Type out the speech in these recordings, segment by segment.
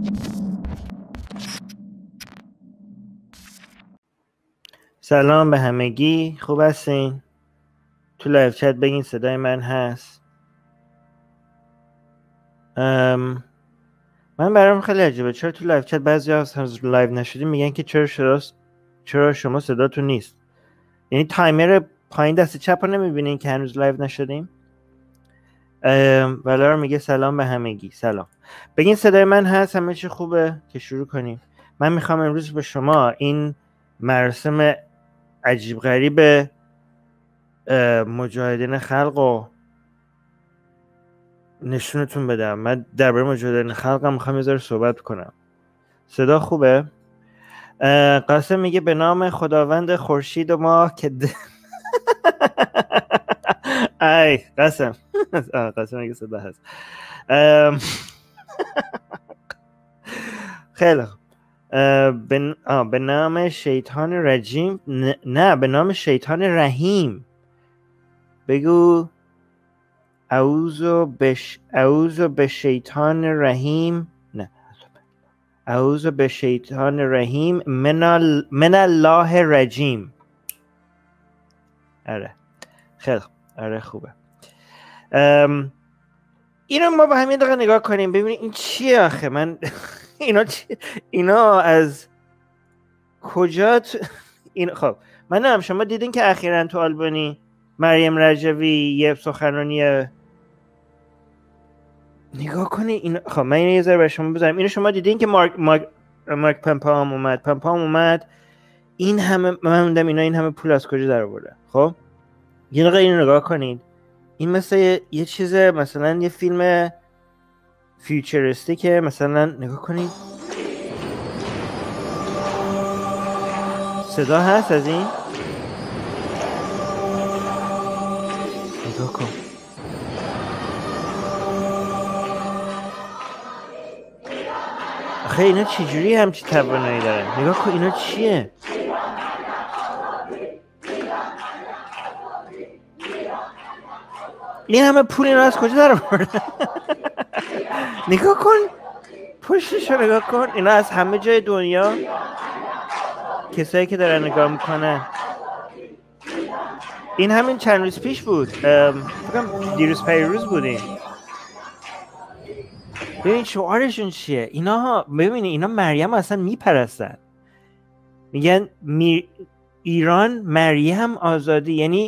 سلام به همگی، خوب هستین؟ تو لایو چت بگین صدای من هست. من برام خیلی عجیبه چرا تو لایو چت بعضی از لایو نشدیم میگن که چرا شما صداتون نیست. یعنی تایمر پایین دست چپ رو نمیبینین که هنوز لایو نشدیم؟ ولار میگه سلام به همگی. سلام، بگین صدای من هست، همه چی خوبه که شروع کنیم. من میخوام امروز به شما این مراسم عجیب غریب مجاهدین خلق رو نشونتون بدم. من درباره مجاهدین خلقم میخوام یه ذره صحبت کنم. صدا خوبه؟ قاسم میگه به نام خداوند خورشید و ماه که ای قاسم قاسم میگه صدا هست. خیلی خوب. به نام شیطان رجیم، نه به نام شیطان رحیم. بگو اعوذ به شیطان رحیم، نه اعوذ به شیطان رحیم من الله رجیم. آره خیلی خوب. آره خوبه. اینو ما با همین دقیقه نگاه کنیم ببینیم این چیه آخه. من اینا از کجا خب من هم شما دیدین که اخیراً تو آلبانی مریم رجوی یه سخنرانی نگاه کنی این. خب من اینو یه ذره برای شما بذارم. اینو شما دیدین که مارک پمپام اومد این همه من موندم اینا این همه پول از کجا در آورده. خب یه دقیقه اینو نگاه کنید. این مثل یه چیز، مثلا یه فیلم فیوچریستی مثلا نگاه کنید. صدا هست از این؟ نگاه کن. آخه اینا چجوری همچی توانایی دارن؟ نگاه کن اینا چیه؟ این همه پول اینا از کجا در آوردن؟ نگاه کن پشتش رو نگاه کن. اینا از همه جای دنیا کسایی که دارن نگاه میکنن. این همین چند روز پیش بود، فکرم دیروز پیروز بودیم. ببین شعارشون چیه اینا. ببینی اینا مریم اصلا میپرستن، میگن ایران مریم آزادی. یعنی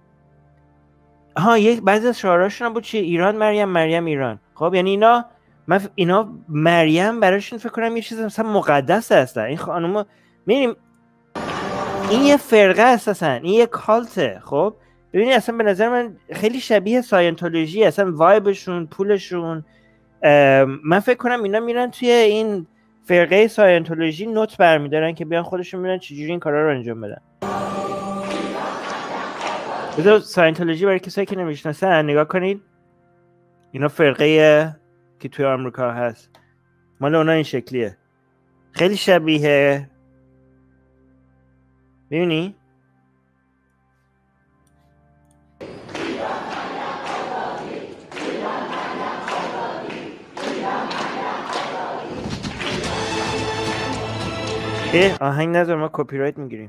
یک بعضی از شعاراشون بود چیه؟ ایران مریم، مریم ایران. خب یعنی اینا مریم براشون فکر کنم یه چیز مثلا مقدس هستن. این خانوما میبینیم این یه فرقه اساسا، این یه کالته. خب ببینید اصلا به نظر من خیلی شبیه ساینتولوژی، اصلا وایبشون، پولشون. من فکر کنم اینا میرن توی این فرقه ساینتولوژی نوت برمیدارن که بیان خودشون میرن چجوری این کارا رو انجام بدن. بذار ساینتولوژی برای کسایی که نمیشناسن نگاه کنید. اینا فرقه که توی آمریکا هست، مال اونا این شکلیه، خیلی شبیه. ببینی آهنگ نذار ما کپی رایت میگیریم.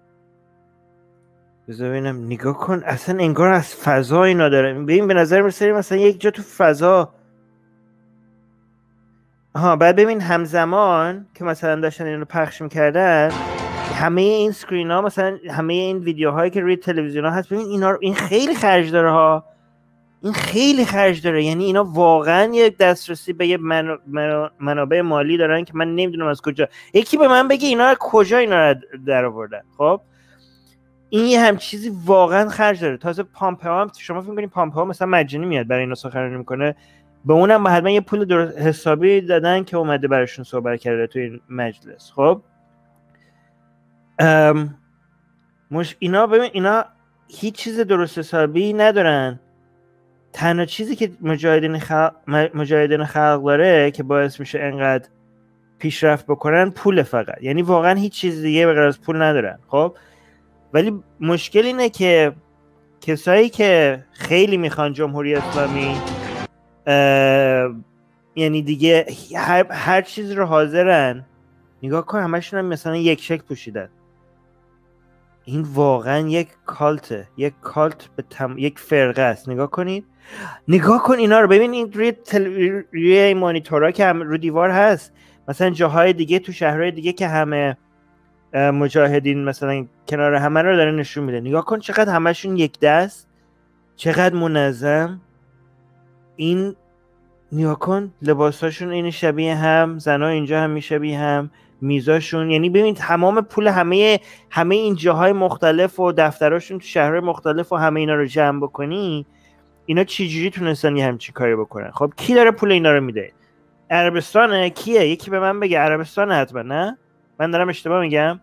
بذار ببینم. نگاه کن اصلا انگار از فضا اینا داره. ببین به نظر میسه مثلا یک جا تو فضا. بعد ببین همزمان که مثلا داشتن اینو پخش میکردن همه این اسکرین ها، مثلا همه این ویدیوهایی که روی تلویزیون ها هست، ببین این خیلی خرج داره ها. این خیلی خرج داره. یعنی اینا واقعا یک دسترسی به یه منابع مالی دارن که من نمیدونم از کجا. یکی به من بگه اینا کجا اینا در آوردن. خب این یه هم چیزی واقعا خرج داره. تازه پامپئو هم شما فکر کنید پامپئو مثلا مجانی میاد برای اینا سخنرانی میکنه، به اونم حتما یه پول درست حسابی دادن که اومده براشون صحبت کرده تو این مجلس. خب اینا ببین اینا هیچ چیز درست حسابی ندارن. تنها چیزی که مجاهدین خلق داره که باعث میشه انقدر پیشرفت بکنن پول فقط. یعنی واقعا هیچ چیز دیگه بغیر از پول ندارن. خب ولی مشکل اینه که کسایی که خیلی میخوان جمهوری اسلامی یعنی دیگه هر چیز رو حاضرن. نگاه کن همشون هم مثلا یک شکل پوشیدن. این واقعا یک کالته، یک کالت یک فرقه است. نگاه کنید، نگاه کن اینا رو ببین. این روی مانیتورها که هم رو دیوار هست، مثلا جاهای دیگه تو شهرهای دیگه که همه مجاهدین مثلا کنار همه رو داره نشون میده. نگاه کن چقدر همشون یک دست، چقدر منظم. این نگاه کن لباساشون این شبیه هم، زنا اینجا هم میشبیه هم، میزاشون. یعنی ببین تمام پول همه این جاهای مختلف و دفتراشون تو شهرهای مختلف و همه اینا رو جمع بکنی، اینا چجوری تونستن یه همچین کاری بکنن؟ خب کی داره پول اینا رو میده؟ عربستانه؟ کیه؟ یکی به من بگه. عربستانه حتما، نه؟ من دارم اشتباه میگم؟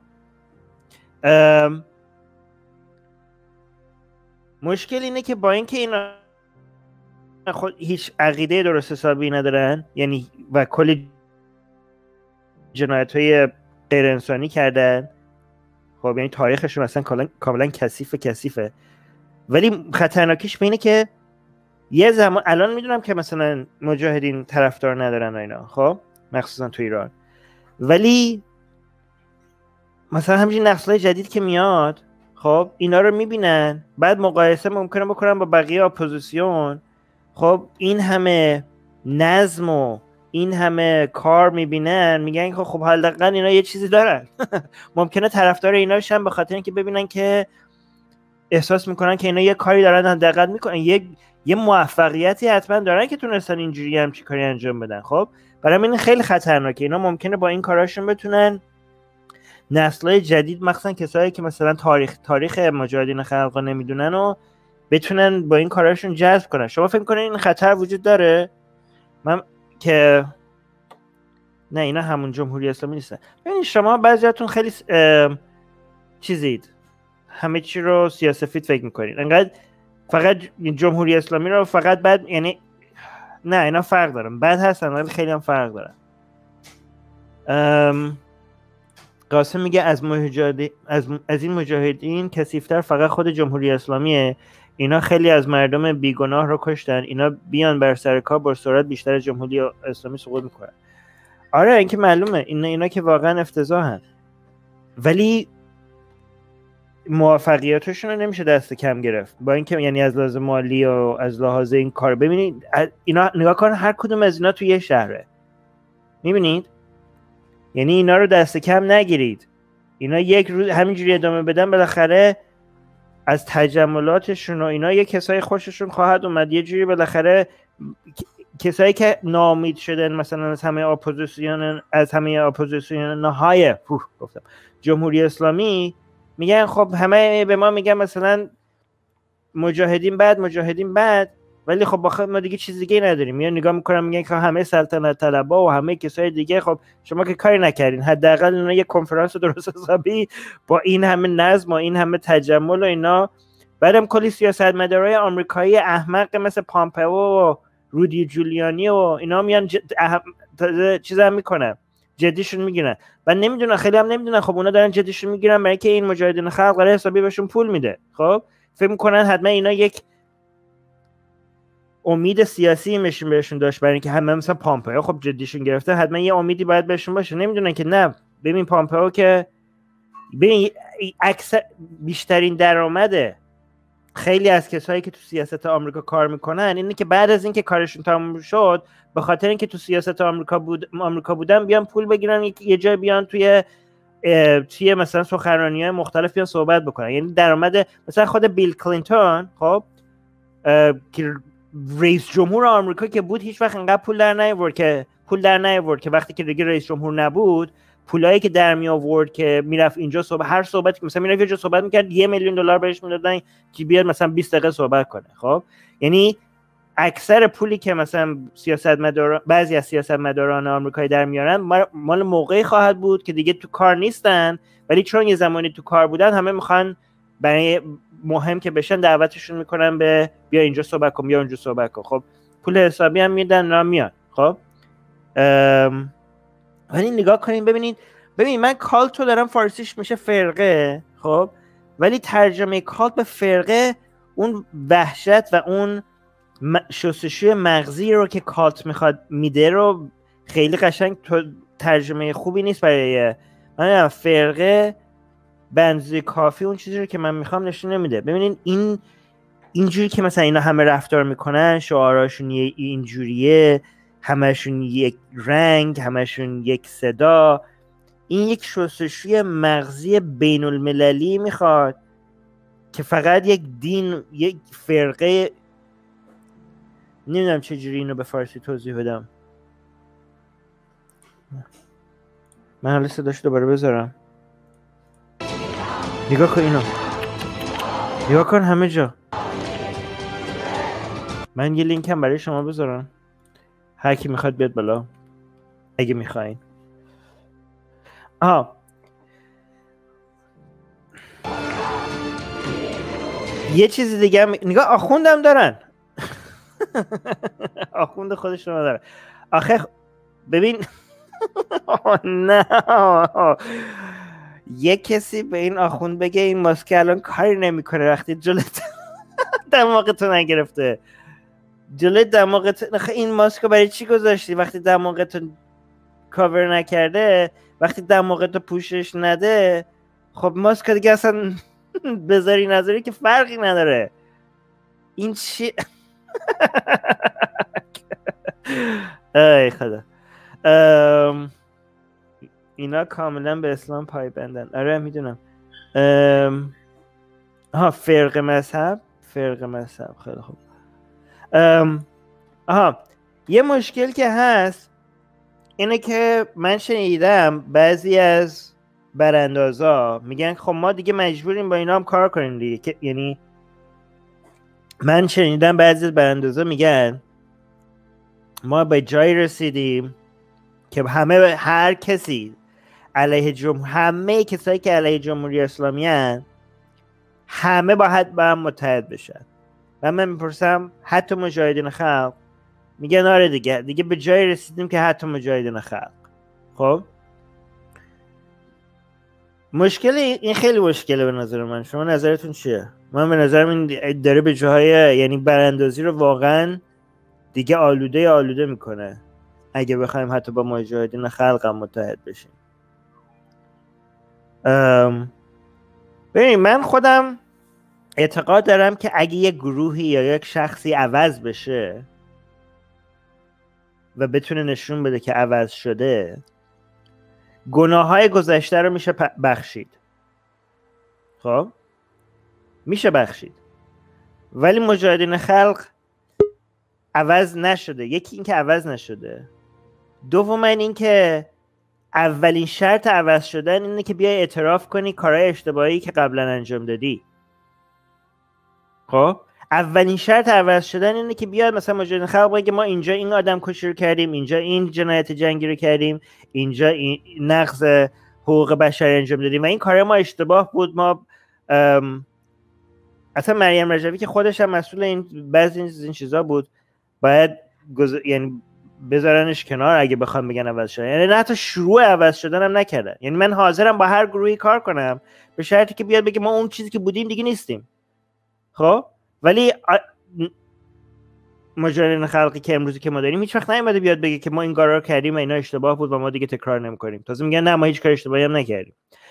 مشکل اینه که با اینکه اینا خود هیچ عقیده درست حسابی ندارن، یعنی و کلی جنایت‌های غیر انسانی کردن، خب یعنی تاریخشون اصلا کاملا کثیفه، ولی خطرناکیش به اینه که یه زمان الان میدونم که مثلا مجاهدین طرفدار ندارن و اینا، خب مخصوصا تو ایران، ولی مثلا همین نسل‌های جدید که میاد، خب اینا رو میبینن، بعد مقایسه ممکنه بکنن با بقیه اپوزیسیون. خب این همه نظم و این همه کار میبینن، میگن خب حداقل اینا یه چیزی دارن. ممکنه طرفدار اینا بشن به خاطر اینکه ببینن که احساس میکنن که اینا یه کاری دارن حداقل میکنن، یه موفقیتی حتما دارن که تونستن اینجوری هم چی کاری انجام بدن. خب برای من خیلی خطرناکه. اینا ممکنه با این کاراشون بتونن نسل‌های جدید، مخصوصا کسایی که مثلا تاریخ مجاهدین خلق نمیدونن و بتونن با این کاراشون جذب کنن. شما فکر می‌کنین این خطر وجود داره؟ من که نه، اینا همون جمهوری اسلامی نیستن. ببینید شما بعضیاتون خیلی چیزید، همه چی رو سیاه‌سفید فکر می‌کنید، انقدر فقط جمهوری اسلامی رو فقط بد، یعنی نه اینا فرق دارن، بد هستن ولی خیلی هم فرق دارن. قاسم میگه از این مجاهدین کثیف‌تر فقط خود جمهوری اسلامیه. اینا خیلی از مردم بیگناه رو کشتن، اینا بیان بر سر کار با سرعت بیشتر از جمهوری اسلامی سقوط میکنن. آره این که معلومه، اینا که واقعا افتضاحن، ولی موفقیتشون رو نمیشه دست کم گرفت. با اینکه یعنی از لحاظ مالی و از لحاظ این کار، ببینید اینا نگاه کن، هر کدوم از اینا تو یه شهره، میبینید؟ یعنی اینا رو دست کم نگیرید. اینا یک روز همینجوری ادامه بدن، بالاخره از تجملاتشون و اینا یه کسایی خوششون خواهد اومد، یه جوری بالاخره کسایی که ناامید شدن مثلا از همه اپوزیسیون های گفتم جمهوری اسلامی، میگن خب همه به ما میگن مثلا مجاهدین بد، ولی خب ما دیگه چیز دیگه نداریم. میان نگاه میکنم میگن که همه سلطنت طلبا و همه کسای دیگه، خب شما که کاری نکردین، حداقل اینا یه کنفرانس درست حسابی با این همه نظم و این همه تجمل و اینا. بعدم کلی سیاستمدارای آمریکایی احمق مثل پامپئو و رودی جولیانی و اینا میان چیز هم میکنن، جدیشون میگیرن. و نمیدونن، خیلی هم نمیدونن، خب اونا دارن جدیشون میگیرن برای اینکه این مجاهدین خلق قراره حسابی بهشون پول میده. خب فکر میکنن حتما اینا یک امید سیاسی بهشون داشت، برای اینکه همه مثلا پامپئو خب جدیشون گرفته، حتما یه امیدی باید بهشون باشه. نمیدونن که نه، ببین پامپئو که ببین بیشترین درآمده خیلی از کسایی که تو سیاست آمریکا کار میکنن اینه که بعد از اینکه کارشون تموم شد، به خاطر اینکه تو سیاست آمریکا بودن، بیان پول بگیرن یه جای بیان توی مثلا سخنرانی‌های مختلف بیان صحبت بکنن. یعنی درآمد مثلا خود بیل کلینتون، خب که رئیس جمهور آمریکا که بود، هیچ وقت انقدر پول در نیاورد که وقتی که دیگه رئیس جمهور نبود، پولایی که در می آورد که میرفت اینجا هر صحبتی مثلا میرفت اینجا صحبت میکرد، $1,000,000 بهش میدادن که بیاد مثلا 20 دقیقه صحبت کنه. خب یعنی اکثر پولی که مثلا بعضی از سیاستمداران آمریکایی در میارن مال موقعی خواهد بود که دیگه تو کار نیستن، ولی چون یه زمانی تو کار بودن، همه میخوان برای مهم که بشن دعوتشون میکنن به بیا اینجا صحبت کن، بیا اونجا صحبت کن. خب پول حسابی هم میدن را میان. خب ولی نگاه کنین ببینید من کالتو دارم فارسیش میشه فرقه، خب ولی ترجمه کالت به فرقه اون وحشت و اون شستشوی مغزی رو که کالت میخواد میده رو خیلی قشنگ ترجمه خوبی نیست برای من فرقه بنزی کافی اون چیزی رو که من میخوام نشون نمیده. ببینین اینجوری که مثلا اینا همه رفتار میکنن، شعاراشون اینجوریه، همشون یک رنگ، همشون یک صدا، این یک شستشوی مغزی بین المللی میخواد که فقط یک دین، یک فرقه، نمیدونم چجوری اینو به فارسی توضیح بدم. من حالا صداش دوباره بذارم. نگاه کن اینو، نگاه کن همه جا. من یه لینک هم برای شما بذارم، هر کی میخواد بیاد بالا اگه میخواین. یه چیز دیگه هم نگاه، آخوندم دارن آخوند خودش رو دارن. آخه ببین نه یه کسی به این آخوند بگه این ماسک الان کاری نمیکنه وقتی جلوت دماغتو نگرفته، جلوی دماغت این ماسک برای چی گذاشتی وقتی دماغتو کاور نکرده، وقتی دماغتو پوشش نده، خب ماسک دیگه اصلا بذاری نذاری که فرقی نداره. این چی ای خدا، اینا کاملا به اسلام پایبندن. آره میدونم. فرق مذهب خیلی خوب. یه مشکل که هست اینه که من شنیدم بعضی از براندازا میگن خب ما دیگه مجبوریم با اینا هم کار کنیم دیگه. یعنی من شنیدم بعضی از براندازا میگن ما به جایی رسیدیم که هر کسی علیه همه کسایی که علیه جمهوری اسلامی هن همه باید با هم متحد بشن. و من میپرسم حتی مجاهدین خلق؟ میگن آره دیگه به جایی رسیدیم که حتی مجاهدین خلق. خب مشکل این خیلی مشکله به نظر من. شما نظرتون چیه؟ من به نظرم این داره به جاهای، یعنی براندازی رو واقعا دیگه آلوده میکنه اگه بخوایم حتی با مجاهدین خلق هم متحد بشیم. ببین من خودم اعتقاد دارم که اگه یک گروهی یا یک شخصی عوض بشه و بتونه نشون بده که عوض شده، گناههای گذشته رو میشه بخشید. خب میشه بخشید. ولی مجاهدین خلق عوض نشده. یکی این که عوض نشده، دوم این که اولین شرط عوض شدن اینه که بیای اعتراف کنی کارهای اشتباهی که قبلا انجام دادی. خب اولین شرط عوض شدن اینه که بیاد مثلا مجاهدین خلق بگه ما اینجا این آدم کشی رو کردیم، اینجا این جنایت جنگی رو کردیم، اینجا این نقض حقوق بشری انجام دادیم و این کارهای ما اشتباه بود. ما اصلا مریم رجوی که خودش هم مسئول این بعضی این چیزا بود، باید یعنی بذارنش کنار اگه بخوام بگن عوض شدن. یعنی نه حتی شروع عوض شدن هم نکردن. یعنی من حاضرم با هر گروهی کار کنم به شرطی که بیاد بگه ما اون چیزی که بودیم دیگه نیستیم. خب ولی مجاهدین خلقی که امروزی که ما داریم هیچ وقت نیومده بیاد بگه که ما این کارا رو کردیم و اینا اشتباه بود و ما دیگه تکرار نمی‌کنیم. تازه میگن نه ما هیچ کار اشتباهی هم نکردیم.